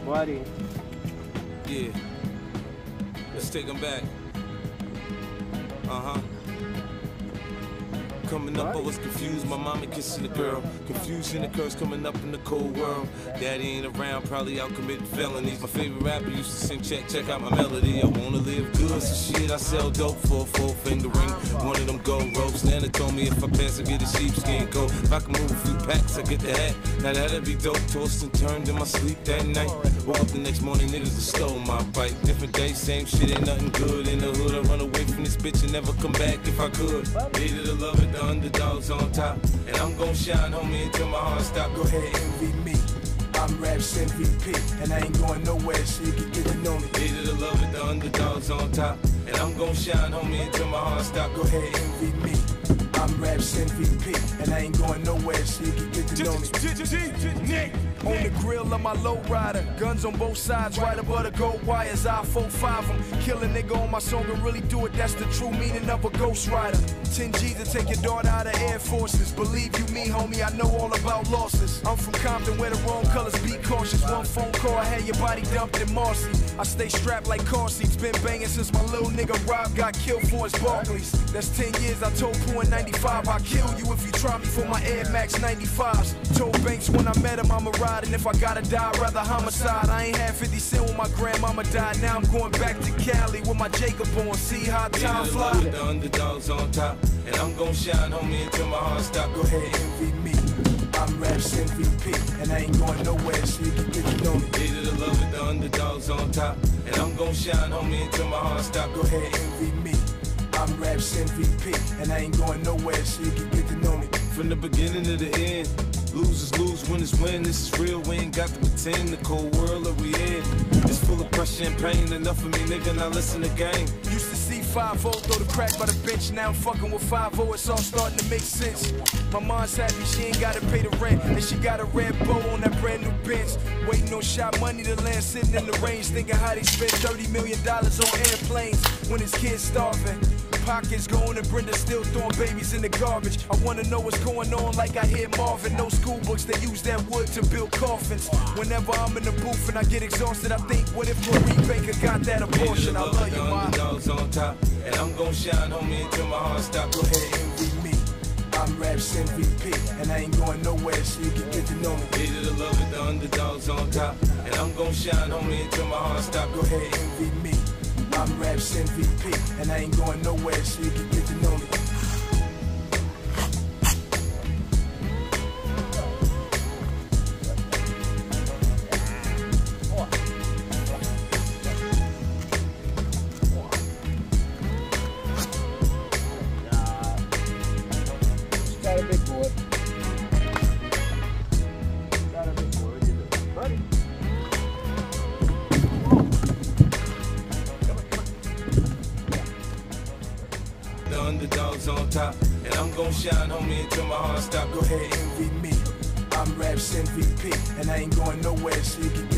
Buddy. Yeah. Let's take them back. Coming up, I was confused. My mama kissing the girl. Confusion occurs coming up in the cold world. Daddy ain't around, probably out committing felonies. My favorite rapper used to sing, check out my melody. I wanna live good, so shit, I sell dope for a 4-finger ring. One of them gold ropes. Nana told me if I pass, I get a sheepskin coat. If I can move a few packs, I get the hat. Now that'd be dope. Tossed and turned in my sleep that night. Woke up the next morning, niggas have stole my bike. Different day, same shit, ain't nothing good. In the hood, I run away from this bitch and never come back if I could. Hated to love it, the underdogs on top. And I'm gon' shine, homie, until my heart stop. Go ahead, envy me. I'm Raps MVP, and I ain't going nowhere, so you can get to know me. Hated to love it, the underdogs on top. And I'm gon' shine, homie, until my heart stop. Go ahead, envy me. I'm Raps MVP, and I ain't going nowhere, so you can get to know me. On the grill of my low rider, guns on both sides, right above the gold wires. I 4-5 them, kill a nigga on my song and really do it. That's the true meaning of a ghost rider. 10 G's to take your daughter out of Air Forces. Believe you me, homie, I know all about losses. I'm from Compton where the wrong colors be cautious. One phone call, I had your body dumped in Marcy. I stay strapped like car seats, been banging since my little nigga Rob got killed for his Barclays. That's 10 years, I told Pooh in 95, I'll kill you if you try me for my Air Max 95s. Told Banks when I met him I'ma ride, and if I gotta die, I'd rather homicide. I ain't had 50 cent when my grandmama died, now I'm going back to Cali with my Jacob on, see how time fly. The underdogs on top, and I'm gon' shine, homie, until my heart stop. Go ahead, envy me. I'm Raps MVP, and I ain't going nowhere, so you can get to know me. Hated to love it, the underdogs on top, and I'm gon' shine, homie, until my heart stop. Go ahead, envy me. I'm Raps MVP, and I ain't going nowhere, so you can get to know me. From the beginning to the end, losers lose, winners win. This is real, we ain't got to pretend. The cold world that we in, it's full of pressure and pain. Enough of me, nigga, now listen to game. Used to see 5-0 throw the crack by the bench, now I'm fucking with 5-0, it's all starting to make sense. My mom's happy she ain't gotta pay the rent, and she got a red bow on that brand new Benz. Waiting on shot money to land, sitting in the range, thinking how they spent $30 million on airplanes when his kids starving. Pockets going and Brenda still throwing babies in the garbage. I wanna know what's going on like I hear Marvin. No school books, they use that wood to build coffins. Whenever I'm in the booth and I get exhausted, I think, what if Marie Baker got that abortion? I love you, ma. Underdogs on top, and I'm gon' shine, homie, until my heart stop. Go ahead, envy me. I'm Raps MVP, and I ain't going nowhere, so you can get to know me. Hated to love it, the underdogs on top, and I'm gon' shine, homie, until my heart stop. Go ahead, envy me. I'm Raps MVP, and I ain't going nowhere, so you can get to know me. Got a big boy. Got a big boy. What you doing, buddy? The underdogs on top, and I'm gon' shine, homie, until my heart stop. Go ahead, envy me. I'm Raps MVP, and I ain't going nowhere, so you can get